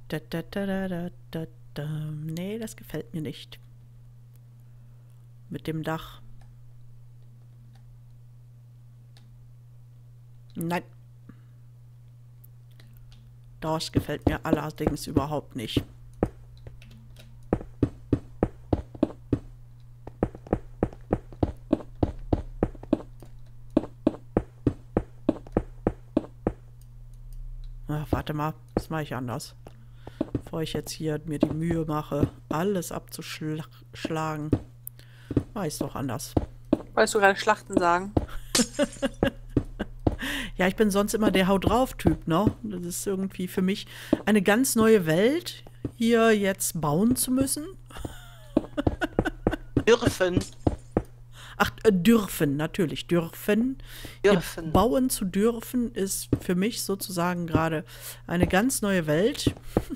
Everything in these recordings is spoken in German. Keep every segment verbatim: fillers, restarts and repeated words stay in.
Da, da, da, da, da, da, da. Nee, das gefällt mir nicht. Mit dem Dach. Nein. Das gefällt mir allerdings überhaupt nicht. Ach, warte mal, das mache ich anders. Bevor ich jetzt hier mir die Mühe mache, alles abzuschlagen, mache ich es doch anders. Wolltest du gerade Schlachten sagen? Ja, ich bin sonst immer der Hau drauf-Typ, ne? Das ist irgendwie für mich eine ganz neue Welt, hier jetzt bauen zu müssen. Dürfen. Ach, äh, dürfen, natürlich, dürfen. Dürfen. Hier bauen zu dürfen ist für mich sozusagen gerade eine ganz neue Welt.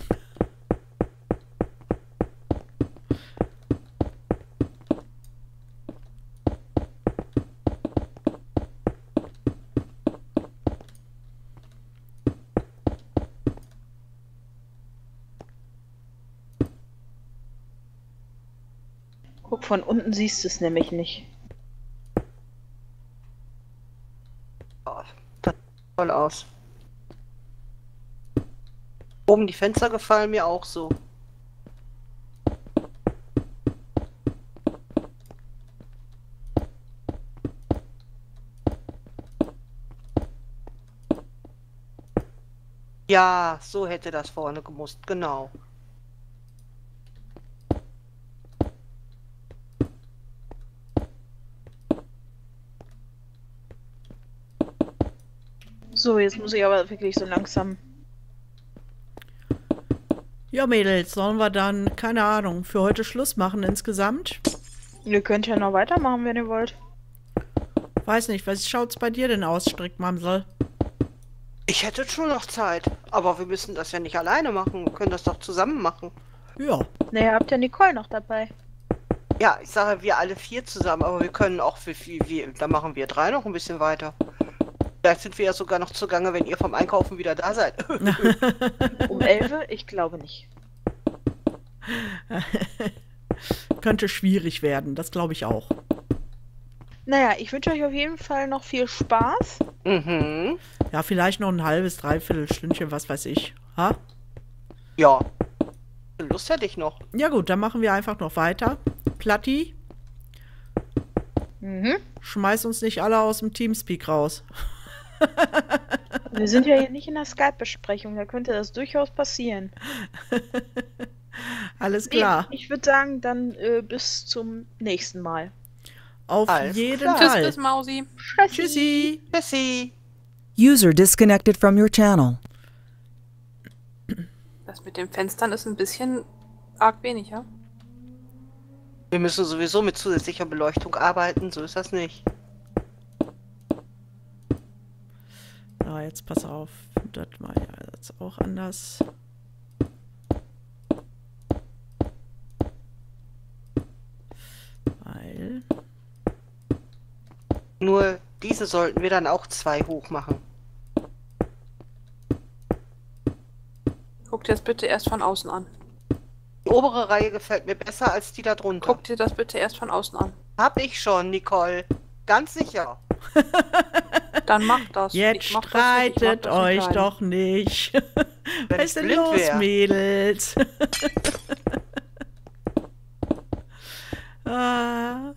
Guck, von unten siehst du es nämlich nicht. Oh, das sieht toll aus. Oben die Fenster gefallen mir auch so. Ja, so hätte das vorne gemusst, genau. So, jetzt muss ich aber wirklich so langsam. Ja, Mädels, sollen wir dann, keine Ahnung, für heute Schluss machen insgesamt? Ihr könnt ja noch weitermachen, wenn ihr wollt. Weiß nicht, was schaut's bei dir denn aus, Strickmamsel? Ich hätte schon noch Zeit, aber wir müssen das ja nicht alleine machen. Wir können das doch zusammen machen. Ja, Ne, ihr habt ja Nicole noch dabei. Ja, ich sage, wir alle vier zusammen, aber wir können auch für viel, wie, da machen wir drei noch ein bisschen weiter. Vielleicht sind wir ja sogar noch zugange, wenn ihr vom Einkaufen wieder da seid. Um elf? Ich glaube nicht. könnte schwierig werden, das glaube ich auch. Naja, ich wünsche euch auf jeden Fall noch viel Spaß. Mhm. Ja, vielleicht noch ein halbes, dreiviertel Stündchen, was weiß ich. Ha? Ja. Lust hätte ich noch. Ja gut, dann machen wir einfach noch weiter. Platti, Mhm. schmeiß uns nicht alle aus dem Teamspeak raus. Wir sind ja hier nicht in der Skype-Besprechung, da könnte das durchaus passieren. Alles Nee, klar. ich würde sagen, dann äh, bis zum nächsten Mal. Auf Alles jeden klar. Tschüss, Fall. bis Mausi. Tschüssi. Tschüssi. User disconnected from your channel. Das mit den Fenstern ist ein bisschen arg wenig, ja? Wir müssen sowieso mit zusätzlicher Beleuchtung arbeiten, so ist das nicht. Ja, jetzt pass auf. Das war ja jetzt auch anders. Weil. Nur diese sollten wir dann auch zwei hoch machen. Guck dir das bitte erst von außen an. Die obere Reihe gefällt mir besser als die da drunter. Guck dir das bitte erst von außen an. Hab ich schon, Nicole. Ganz sicher. Dann mach das. Jetzt Ich mach das nicht, ich mach streitet das nicht euch allein. doch nicht. Wenn Was ich ist denn blind los, wär. Mädels? ah.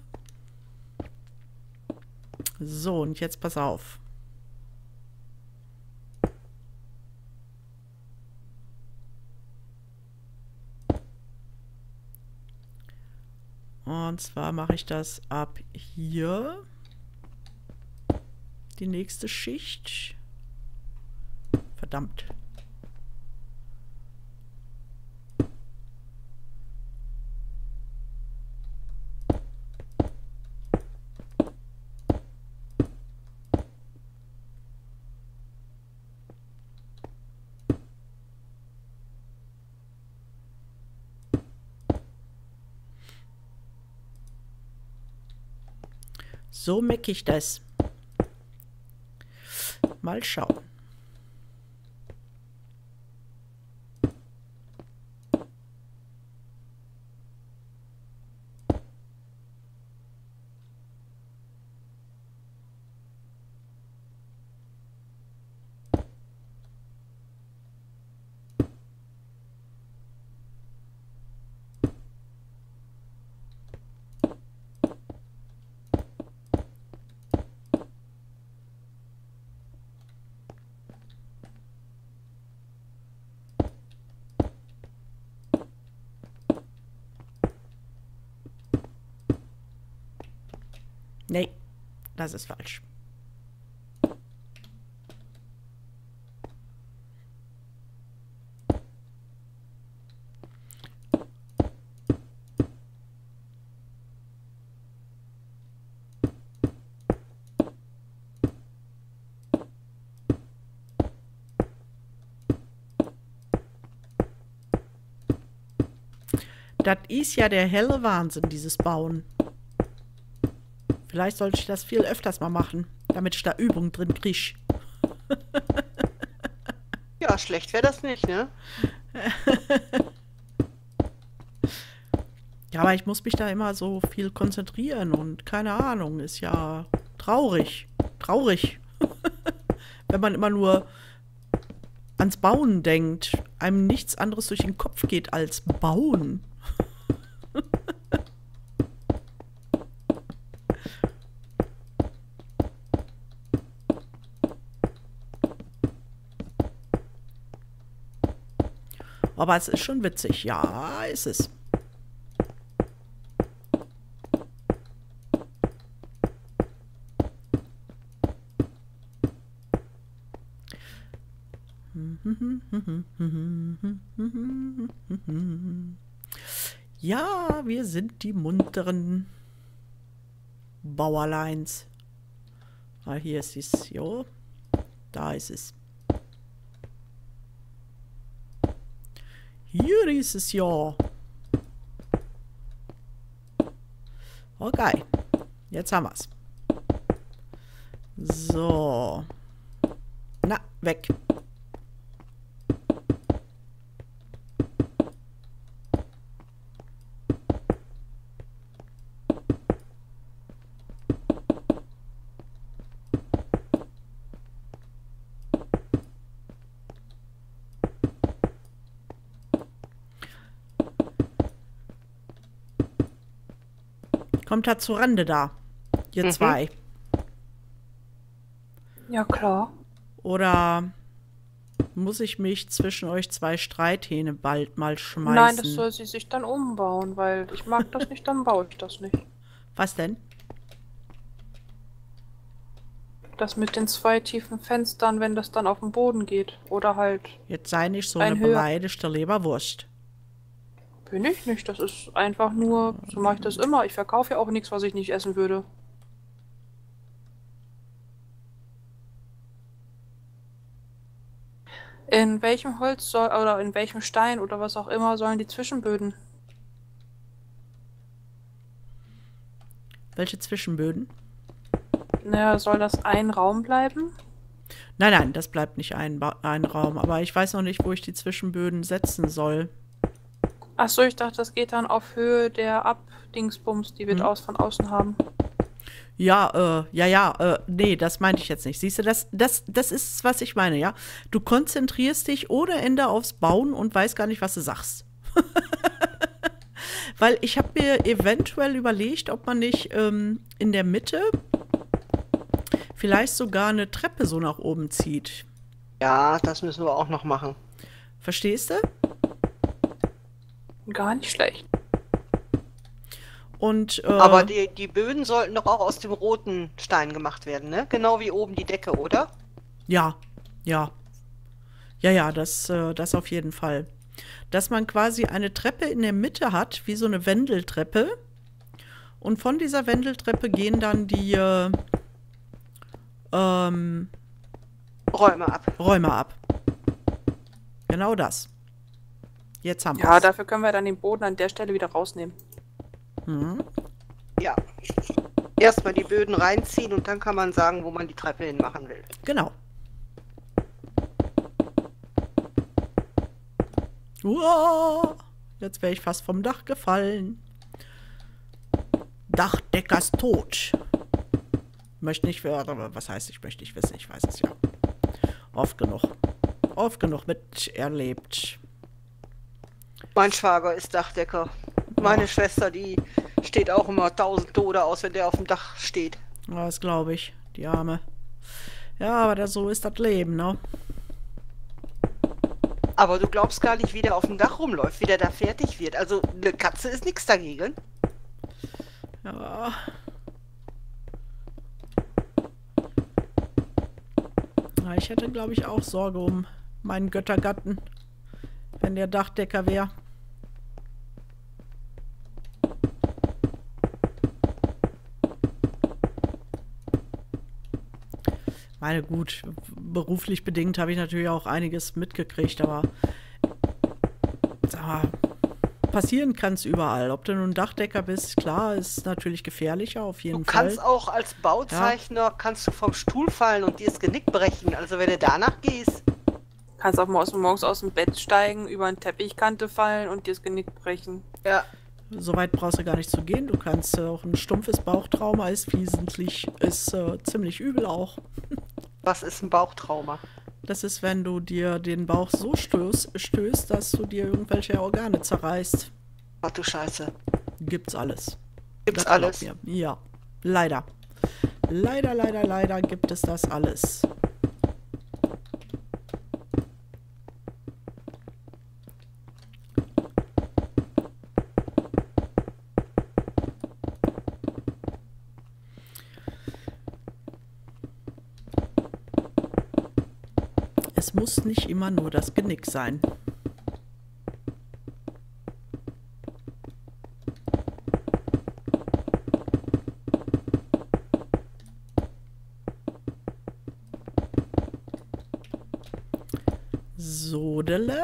So, und jetzt pass auf. Und zwar mache ich das ab hier. Die nächste Schicht. Verdammt. So merke ich das. Mal schauen. das ist falsch. Das ist ja der helle Wahnsinn, dieses Bauen. Vielleicht sollte ich das viel öfters mal machen, damit ich da Übung drin kriege. Ja, schlecht wäre das nicht, ne? Ja, aber ich muss mich da immer so viel konzentrieren und keine Ahnung, ist ja traurig. Traurig. Wenn man immer nur ans Bauen denkt, einem nichts anderes durch den Kopf geht als Bauen. Aber es ist schon witzig. Ja, ist es. Ja, wir sind die munteren Bauerleins. Ah, hier ist es. Jo, da ist es. Hier ist es ja. Okay, jetzt haben wir es. So. Na, weg. Kommt da zur Rande da, ihr Mhm. zwei. Ja, klar. Oder muss ich mich zwischen euch zwei Streithähne bald mal schmeißen? Nein, das soll sie sich dann umbauen, weil ich mag das nicht, dann baue ich das nicht. Was denn? Das mit den zwei tiefen Fenstern, wenn das dann auf den Boden geht. Oder halt, Jetzt sei nicht so Ein eine höher- beleidigte Leberwurst. bin ich nicht. Das ist einfach nur, so mache ich das immer. Ich verkaufe ja auch nichts, was ich nicht essen würde. In welchem Holz soll, oder in welchem Stein oder was auch immer sollen die Zwischenböden? Welche Zwischenböden? Naja, soll das ein Raum bleiben? Nein, nein, das bleibt nicht ein, Ba- ein Raum. Aber ich weiß noch nicht, wo ich die Zwischenböden setzen soll. Achso, ich dachte, das geht dann auf Höhe der Abdingsbums, die wir Hm. aus von außen haben. Ja, äh, ja, ja, äh, nee, das meinte ich jetzt nicht. Siehst du, das, das, das ist, was ich meine, ja? Du konzentrierst dich ohne Ende aufs Bauen und weißt gar nicht, was du sagst. Weil ich habe mir eventuell überlegt, ob man nicht ähm, in der Mitte vielleicht sogar eine Treppe so nach oben zieht. Ja, das müssen wir auch noch machen. Verstehst du? Gar nicht schlecht. Und, äh, Aber die, die Böden sollten doch auch aus dem roten Stein gemacht werden, ne? Genau wie oben die Decke, oder? ja, ja. Ja, ja, das, äh, das auf jeden Fall. Dass man quasi eine Treppe in der Mitte hat, wie so eine Wendeltreppe. Und von dieser Wendeltreppe gehen dann die äh, ähm, Räume ab. Räume ab. Genau das. Jetzt haben wir Ja, es. dafür können wir dann den Boden an der Stelle wieder rausnehmen. Mhm. Ja. Erstmal die Böden reinziehen und dann kann man sagen, wo man die Treppe hin machen will. Genau. Uah, jetzt wäre ich fast vom Dach gefallen. Dachdeckers tot. Möchte nicht, aber was heißt, ich möchte nicht wissen, ich weiß es ja. Oft genug. Oft genug miterlebt. Mein Schwager ist Dachdecker. Meine Schwester, die steht auch immer tausend Tode aus, wenn der auf dem Dach steht. Ja, das glaube ich, die Arme. Ja, aber das, so ist das Leben, ne? Aber du glaubst gar nicht, wie der auf dem Dach rumläuft, wie der da fertig wird. Also eine Katze ist nichts dagegen. Ja. Na, ich hätte, glaube ich, auch Sorge um meinen Göttergatten, wenn der Dachdecker wäre. Meine gut, beruflich bedingt habe ich natürlich auch einiges mitgekriegt, aber sag mal, passieren kann es überall. Ob du nun Dachdecker bist, klar, ist natürlich gefährlicher, auf jeden Du Fall. kannst auch als Bauzeichner, kannst du vom Stuhl fallen und dir das Genick brechen. Also wenn du danach gehst. Kannst auch morgens, morgens aus dem Bett steigen, über eine Teppichkante fallen und dir das Genick brechen. Ja. So weit brauchst du gar nicht zu gehen. Du kannst äh, auch ein stumpfes Bauchtrauma ist wesentlich, ist äh, ziemlich übel auch. Was ist ein Bauchtrauma? Das ist, wenn du dir den Bauch so stößt, stößt, dass du dir irgendwelche Organe zerreißt. Ach du Scheiße. Gibt's alles. Gibt's Das glaub alles? mir. Ja, leider. Leider, leider, leider gibt es das alles. Es muss nicht immer nur das Genick sein. Sodele.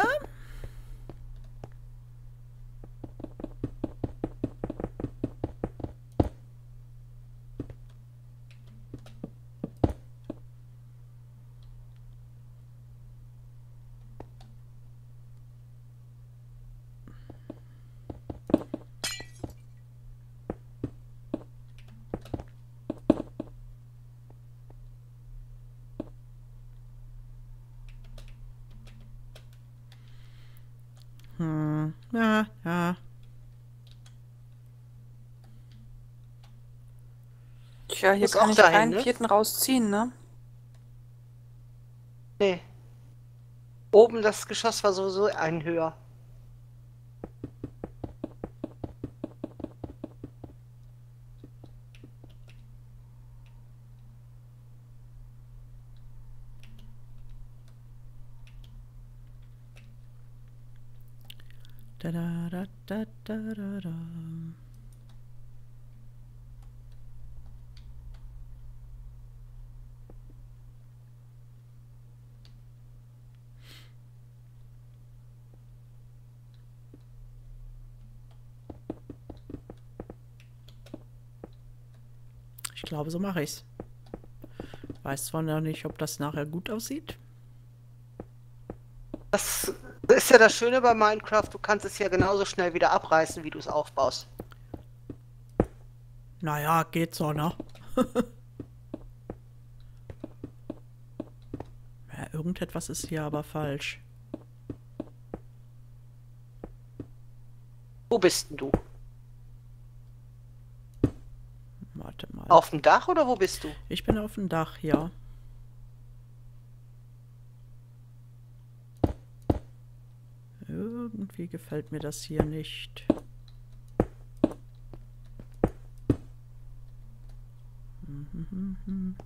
Hm, ja, ja. Tja, hier Muss kann auch ich dahin, keinen ne? vierten rausziehen, ne? Nee. Oben das Geschoss war sowieso ein höher. Da, da, da, da, da, da, da. Ich glaube, so mache ich's. Weiß zwar noch nicht, ob das nachher gut aussieht. Das ist ja das Schöne bei Minecraft, du kannst es ja genauso schnell wieder abreißen, wie du es aufbaust. Naja, geht so, ne? Ja, irgendetwas ist hier aber falsch. Wo bist denn du? Warte mal. Auf dem Dach oder wo bist du? Ich bin auf dem Dach, ja. Irgendwie gefällt mir das hier nicht. Mhm.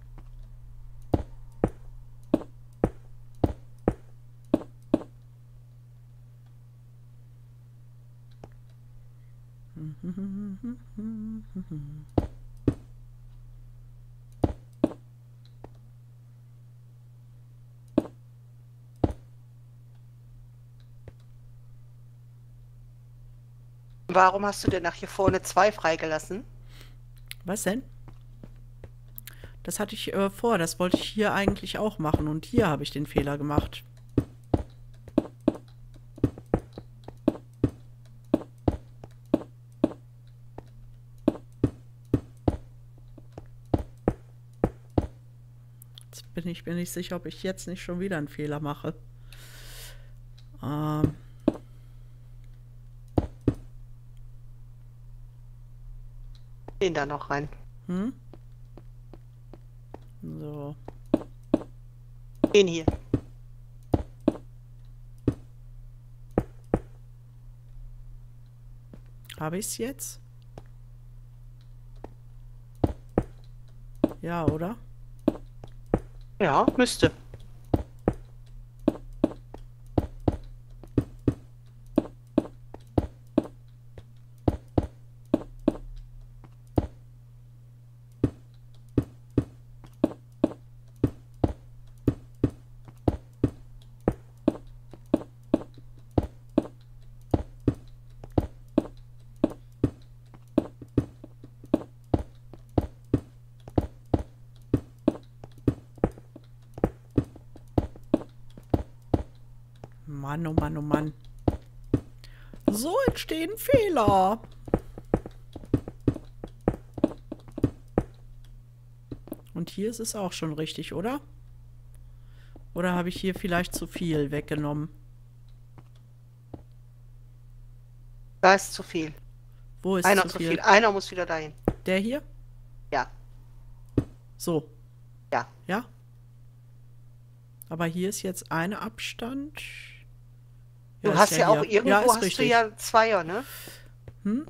Warum hast du denn nach hier vorne zwei freigelassen? Was denn? Das hatte ich äh, vor, das wollte ich hier eigentlich auch machen und hier habe ich den Fehler gemacht. Jetzt bin ich mir nicht sicher, ob ich jetzt nicht schon wieder einen Fehler mache. Ähm... Den da noch rein. Hm? So. Den hier. Habe ich es jetzt? Ja, oder? Ja, müsste. Mann, oh Mann, oh Mann. So entstehen Fehler. Und hier ist es auch schon richtig, oder? Oder habe ich hier vielleicht zu viel weggenommen? Da ist zu viel. Wo ist Einer zu zu viel? viel. Einer muss wieder dahin. Der hier? Ja. So. Ja. Ja? Aber hier ist jetzt ein Abstand. Du ist hast ja, auch hier. irgendwo Ja, ist hast richtig. du ja Zweier, ne? Hm?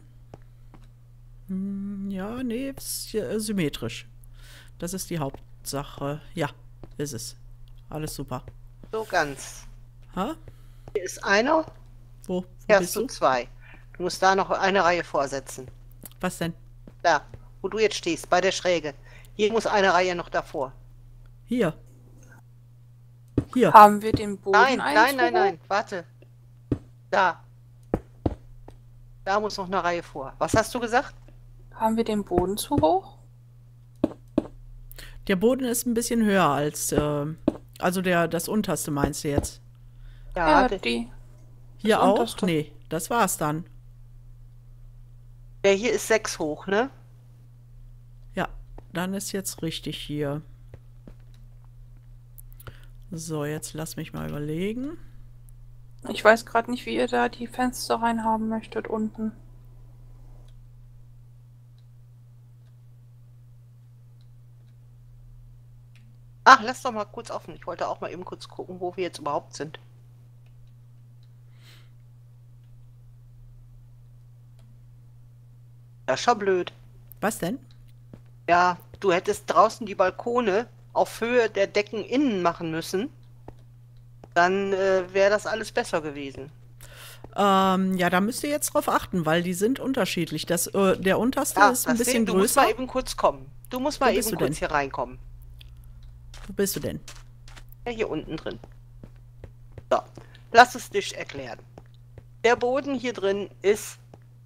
Hm, ja, nee, ist ja, äh, symmetrisch. Das ist die Hauptsache. Ja, ist es. Alles super. So ganz. Ha? Hier ist einer, Wo, wo hier bist hast du du? zwei. Du musst da noch eine Reihe vorsetzen. Was denn? Da, wo du jetzt stehst, bei der Schräge. Hier muss eine Reihe noch davor. Hier. Hier. Haben wir den Boden Nein, nein, nein, einzuholen? nein, warte. Da. Da muss noch eine Reihe vor. Was hast du gesagt? Haben wir den Boden zu hoch? Der Boden ist ein bisschen höher als, äh, also der, das unterste meinst du jetzt? Ja, der, die. Hier Das auch? unterste. Nee, das war's dann. der hier ist sechs hoch, ne? Ja, dann ist jetzt richtig hier. So, jetzt lass mich mal überlegen. Ich weiß gerade nicht, wie ihr da die Fenster reinhaben möchtet unten. Ach, lass doch mal kurz offen. Ich wollte auch mal eben kurz gucken, wo wir jetzt überhaupt sind. Das ist schon blöd. Was denn? Ja, du hättest draußen die Balkone auf Höhe der Decken innen machen müssen. Dann äh, wäre das alles besser gewesen. Ähm, ja, da müsst ihr jetzt drauf achten, weil die sind unterschiedlich. Das, äh, der unterste Ja, ist ein das bisschen sehen, du musst mal größer. eben kurz kommen. Du musst mal Wo eben bist du kurz denn? hier reinkommen. Wo bist du denn? Ja, hier unten drin. So, lass es dich erklären. Der Boden hier drin ist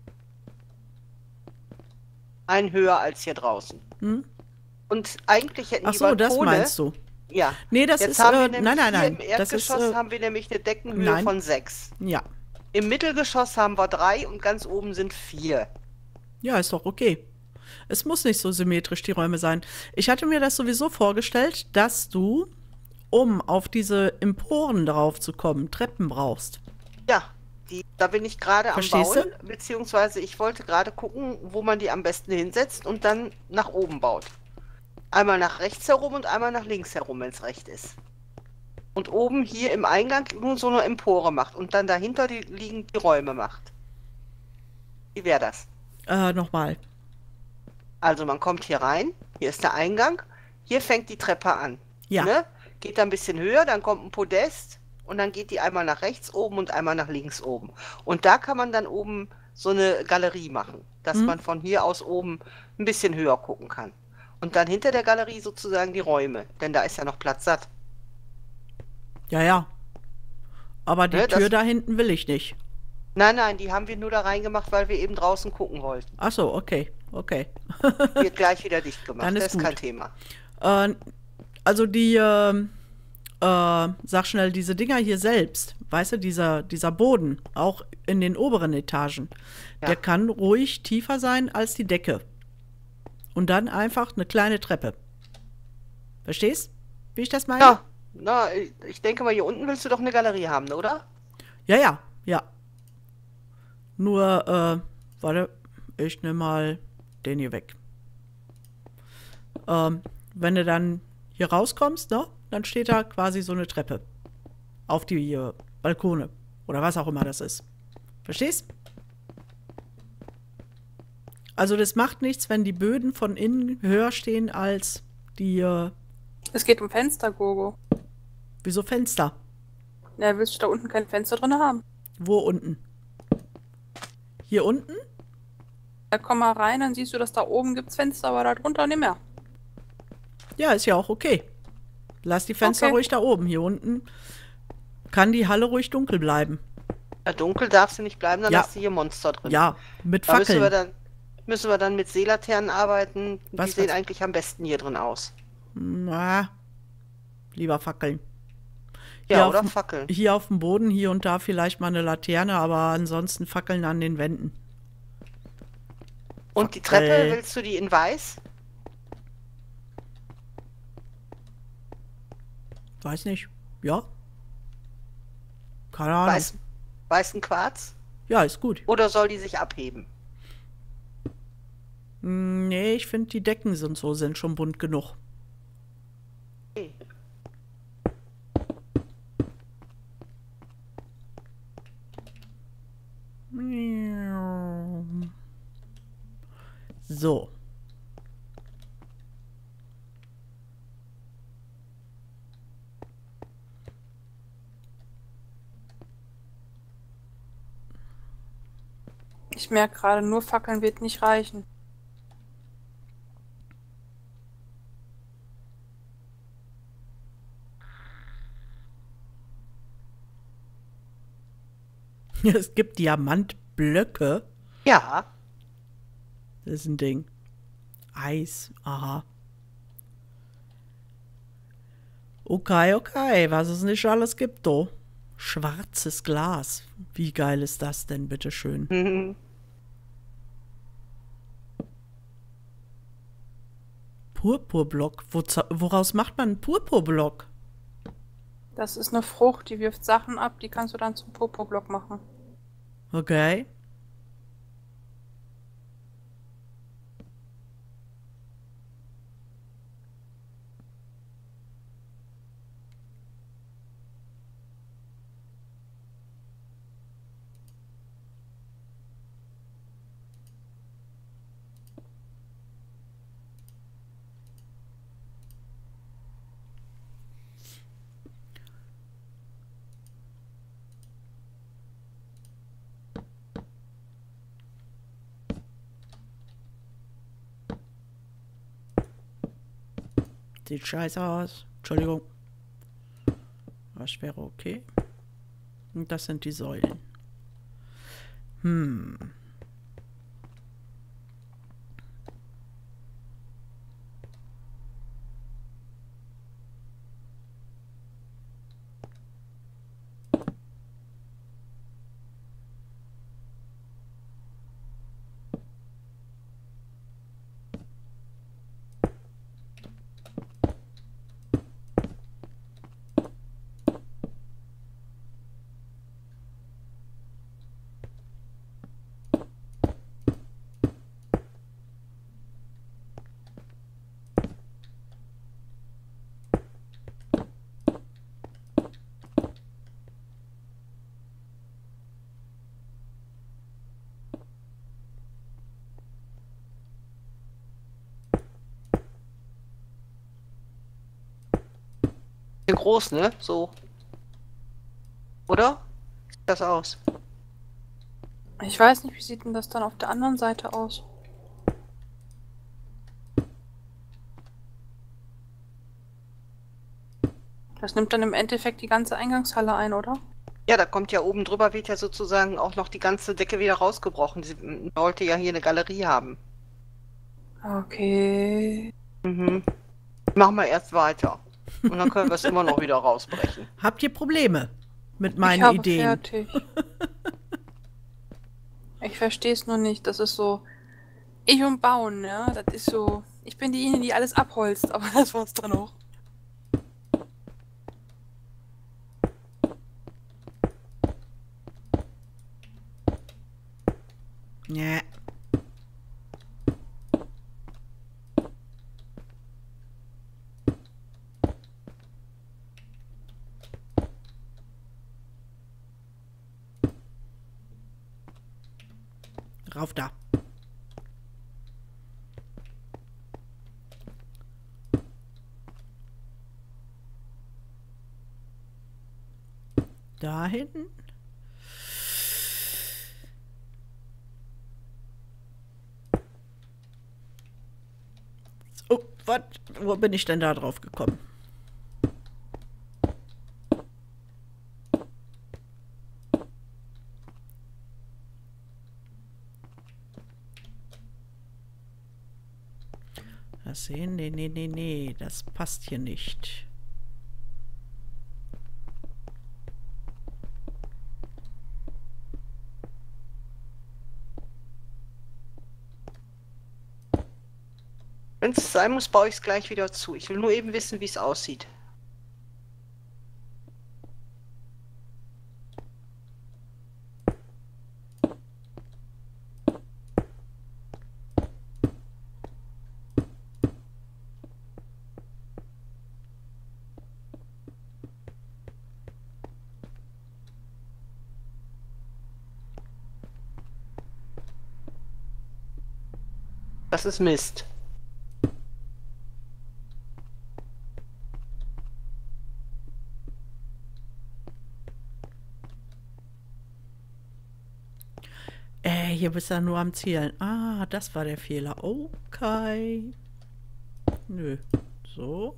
ein höher als hier draußen. Hm? Und eigentlich hätten Ach die so, das Balkone... meinst du. Ja. Nee, das Jetzt ist, haben wir äh, nämlich nein, nein, hier nein. im Das ist, Erdgeschoss äh, haben wir nämlich eine Deckenhöhe nein. von sechs. ja. Im Mittelgeschoss haben wir drei und ganz oben sind vier. Ja, ist doch okay. Es muss nicht so symmetrisch die Räume sein. Ich hatte mir das sowieso vorgestellt, dass du, um auf diese Emporen drauf zu kommen, Treppen brauchst. Ja, die, da bin ich gerade am Verstehst Bauen, beziehungsweise ich wollte gerade gucken, wo man die am besten hinsetzt und dann nach oben baut. Einmal nach rechts herum und einmal nach links herum, wenn es recht ist. Und oben hier im Eingang nur so eine Empore macht und dann dahinter die, liegen die Räume macht. Wie wäre das? Äh, nochmal. Also man kommt hier rein, hier ist der Eingang, hier fängt die Treppe an. Ja. Ne? Geht da ein bisschen höher, dann kommt ein Podest und dann geht die einmal nach rechts oben und einmal nach links oben. Und da kann man dann oben so eine Galerie machen, dass Mhm. man von hier aus oben ein bisschen höher gucken kann. Und dann hinter der Galerie sozusagen die Räume, denn da ist ja noch Platz satt. Ja, ja. Aber die Ne, das- Tür da hinten will ich nicht. Nein, nein, die haben wir nur da reingemacht, weil wir eben draußen gucken wollten. Ach so, okay, okay. Wird gleich wieder dicht gemacht, Dann ist das ist kein gut. Thema. Äh, also die, ähm, äh, sag schnell, diese Dinger hier selbst, weißt du, dieser, dieser Boden, auch in den oberen Etagen, Ja. der kann ruhig tiefer sein als die Decke. Und dann einfach eine kleine Treppe. Verstehst, wie ich das meine? Ja, na, ich denke mal, hier unten willst du doch eine Galerie haben, oder? Ja, ja, ja. Nur, äh, warte, ich nehme mal den hier weg. Ähm, wenn du dann hier rauskommst, ne, dann steht da quasi so eine Treppe. Auf die äh, Balkone. Oder was auch immer das ist. Verstehst? Also das macht nichts, wenn die Böden von innen höher stehen als die, äh, Es geht um Fenster, Gogo. wieso Fenster? Ja, willst du da unten kein Fenster drin haben? Wo unten? Hier unten? Da komm mal rein, dann siehst du, dass da oben gibt's Fenster, aber da drunter nicht mehr. Ja, ist ja auch okay. Lass die Fenster Okay. ruhig da oben. Hier unten kann die Halle ruhig dunkel bleiben. Ja, dunkel darf sie nicht bleiben, dann Ja. hast du hier Monster drin. Ja, mit Da müssen wir Fackeln. dann, müssen wir dann mit Seelaternen arbeiten. Was, Die sehen was? eigentlich am besten hier drin aus. Na, lieber Fackeln. Ja, Hier oder auf, Fackeln. hier auf dem Boden, hier und da vielleicht mal eine Laterne, aber ansonsten Fackeln an den Wänden. Und die Fackel. Treppe, willst du die in weiß? Weiß nicht. Ja? Keine Ahnung. Weiß, weißen Quarz? Ja, ist gut. Oder soll die sich abheben? Hm, nee, ich finde, die Decken sind so, sind schon bunt genug. Okay. So. Ich merke gerade, nur Fackeln wird nicht reichen. Es gibt Diamantblöcke. Ja, Das ist ein Ding. Eis. Aha. Okay, okay. Was es nicht alles gibt, do. Schwarzes Glas. Wie geil ist das denn, bitteschön? mhm. Purpurblock. Woza- Woraus macht man einen Purpurblock? Das ist eine Frucht, die wirft Sachen ab, die kannst du dann zum Purpurblock machen. Okay. Sieht scheiße aus. Entschuldigung. Das wäre okay. Und das sind die Säulen. Hm. Groß, ne? So. Oder? Sieht das aus? Ich weiß nicht, wie sieht denn das dann auf der anderen Seite aus? Das nimmt dann im Endeffekt die ganze Eingangshalle ein, oder? Ja, da kommt ja oben drüber, wird ja sozusagen auch noch die ganze Decke wieder rausgebrochen. Sie wollte ja hier eine Galerie haben. Okay. Mhm. Machen wir erst weiter. Und dann können wir es immer noch wieder rausbrechen. Habt ihr Probleme mit Ich meinen habe Ideen? fertig. Ich verstehe es nur nicht. Das ist so. Ich und Bauen, ja. Das ist so. Ich bin diejenige, die alles abholzt, aber das war's dann auch. Nee. Rauf da. Da hinten. Oh, was? Wo bin ich denn da drauf gekommen? Das sehen? Nee, nee, nee, nee. Das passt hier nicht. Wenn es sein muss, baue ich es gleich wieder zu. Ich will nur eben wissen, wie es aussieht. Das ist Mist. Äh, hier bist du nur am Zielen. Ah, das war der Fehler. Okay. Nö. So.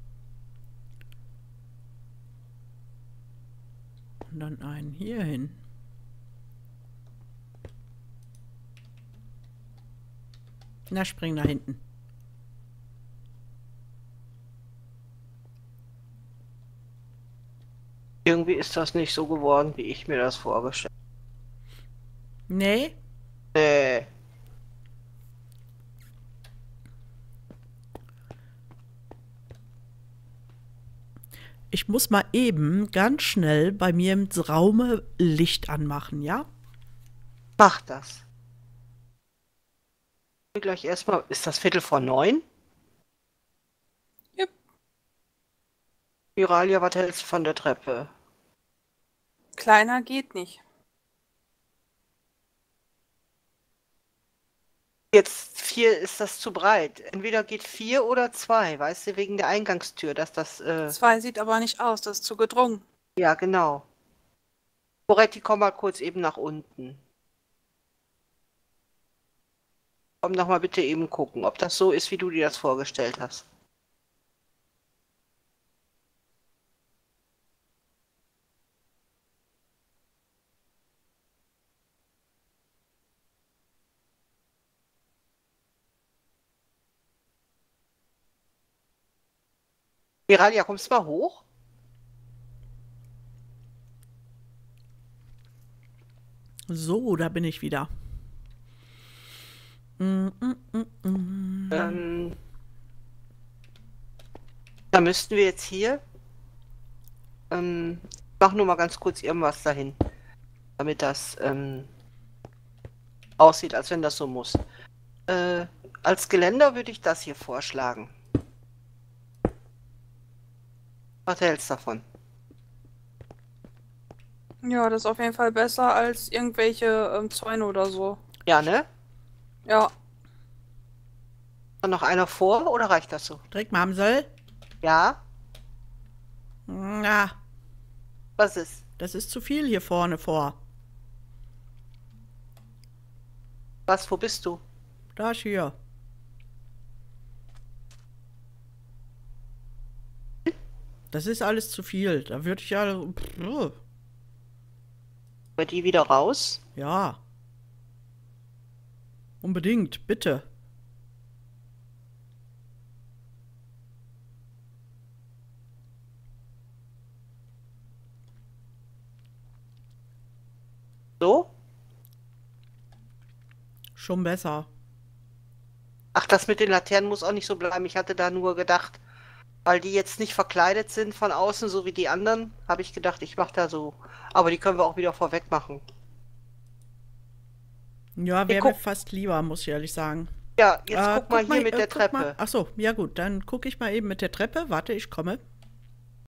Und dann einen hier hin. Na, spring nach hinten. Irgendwie ist das nicht so geworden, wie ich mir das vorgestellt Nee. habe. Nee. Ich muss mal eben ganz schnell bei mir im Raume Licht anmachen, ja? Mach das. Gleich erstmal, ist das Viertel vor neun? Jupp. Miralia, was hältst du von der Treppe? Kleiner geht nicht. Jetzt vier ist das zu breit. Entweder geht vier oder zwei, weißt du, wegen der Eingangstür, dass das, äh, Zwei sieht aber nicht aus, das ist zu gedrungen. ja, genau. Moretti, komm mal kurz eben nach unten. Komm noch mal bitte eben gucken, ob das so ist, wie du dir das vorgestellt hast. Miralia, kommst du mal hoch? So, da bin ich wieder. Mm, mm, mm, mm. Ähm, da müssten wir jetzt hier. Ähm, ich mach nur mal ganz kurz irgendwas dahin, damit das ähm, aussieht, als wenn das so muss. Äh, als Geländer würde ich das hier vorschlagen. Was hältst du davon? Ja, das ist auf jeden Fall besser als irgendwelche ähm, Zäune oder so. Ja, ne? Ja, War noch einer vor oder reicht das so? Direkt Mamsel. Ja? Na, Was ist? das ist zu viel hier vorne vor. Was, wo bist du? Da ist hier. Das ist alles zu viel. Da würde ich ja. Pff, Bei die wieder raus? ja. Unbedingt, bitte. So? Schon besser. Ach, das mit den Laternen muss auch nicht so bleiben. Ich hatte da nur gedacht, weil die jetzt nicht verkleidet sind von außen, so wie die anderen, habe ich gedacht, ich mache da so. Aber die können wir auch wieder vorweg machen. Ja, Wir wäre mir guck- fast lieber, muss ich ehrlich sagen. Ja, jetzt Äh, guck mal hier mit äh, der guck mal. Treppe. Ach so, ja gut, dann gucke ich mal eben mit der Treppe. Warte, ich komme.